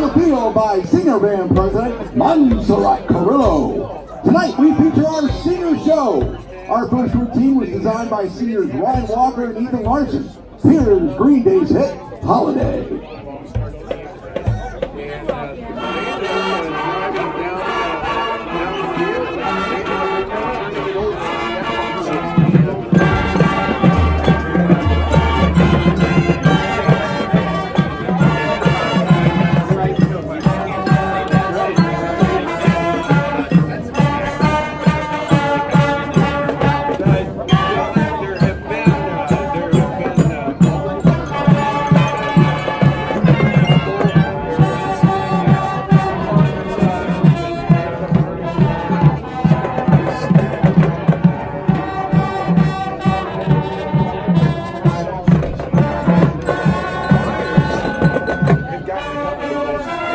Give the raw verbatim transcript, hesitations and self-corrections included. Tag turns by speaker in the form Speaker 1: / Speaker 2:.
Speaker 1: the field by Senior Band President Montserrat Carrillo. Tonight we feature our senior show. Our first routine was designed by seniors Ryan Walker and Ethan Larson. Here's Green Day's hit, Holiday.
Speaker 2: Got